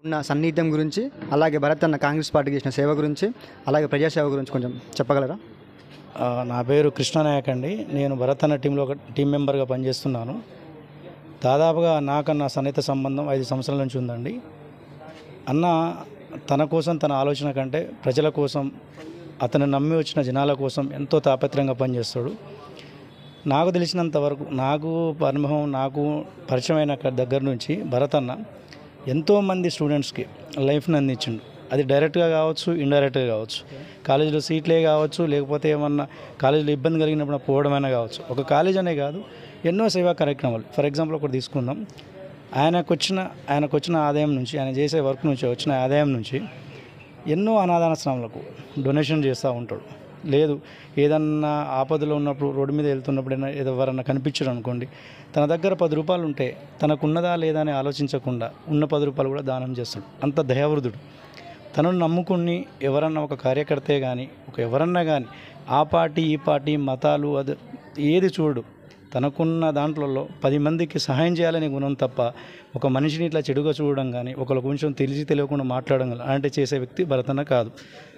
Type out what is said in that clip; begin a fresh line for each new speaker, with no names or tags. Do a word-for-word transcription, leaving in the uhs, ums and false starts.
ఉన్న సన్నిహిత్యం గురించి, అలాగే భరత్ అన్న కాంగ్రెస్ పార్టీకి చేసిన సేవ గురించి, అలాగే ప్రజాసేవ గురించి కొంచెం చెప్పగలరా?
ఆ, నా పేరు కృష్ణనాయక్ అండి. నేను భరత్ అన్న టీంలో ఒక టీం మెంబర్గా పనిచేస్తున్నాను. దాదాపుగా నాకన్నా సన్నిహిత సంబంధం ఐదు సంవత్సరాల నుంచి ఉందండి. అన్న తన కోసం, తన ఆలోచన కంటే ప్రజల కోసం, అతను నమ్మి వచ్చిన జనాల కోసం ఎంతో తాపత్రయంగా పనిచేస్తాడు. నాకు తెలిసినంత వరకు, నాకు అనుభవం, నాకు పరిచయమైన దగ్గర నుంచి భరత్ అన్న ఎంతోమంది స్టూడెంట్స్కి లైఫ్ని అందించిండు. అది డైరెక్ట్గా కావచ్చు, ఇండైరెక్ట్గా కావచ్చు. కాలేజీలో సీట్లే కావచ్చు, లేకపోతే ఏమన్నా కాలేజీలో ఇబ్బంది కలిగినప్పుడు పోవడమైనా కావచ్చు. ఒక కాలేజ్ అనే కాదు, ఎన్నో సేవా కార్యక్రమాలు. ఫర్ ఎగ్జాంపుల్ ఒకటి తీసుకుందాం. ఆయనకు వచ్చిన ఆయనకు వచ్చిన ఆదాయం నుంచి, ఆయన చేసే వర్క్ నుంచి వచ్చిన ఆదాయం నుంచి ఎన్నో అనాథాశ్రమాలకు డొనేషన్ చేస్తూ ఉంటాడు. లేదు ఏదన్నా ఆపదలో ఉన్నప్పుడు, రోడ్డు మీద వెళ్తున్నప్పుడు ఎవరన్నా కనిపించడం అనుకోండి, తన దగ్గర పది రూపాయలు ఉంటే తనకున్నదా లేదా అని ఆలోచించకుండా ఉన్న పది రూపాయలు కూడా దానం చేస్తాడు. అంత దయావృద్ధుడు. తనను నమ్ముకుని ఎవరన్నా ఒక కార్యకర్తే కానీ, ఒక ఎవరన్నా కానీ, ఆ పార్టీ ఈ పార్టీ మతాలు అది ఏది చూడు, తనకున్న దాంట్లో పది మందికి సహాయం చేయాలనే గుణం తప్ప ఒక మనిషిని ఇట్లా చెడుగా చూడడం కానీ, ఒకళ్ళ కొంచెం తెలిసి తెలియకుండా మాట్లాడడం కానీ అలాంటి చేసే వ్యక్తి భరత్ అన్న కాదు.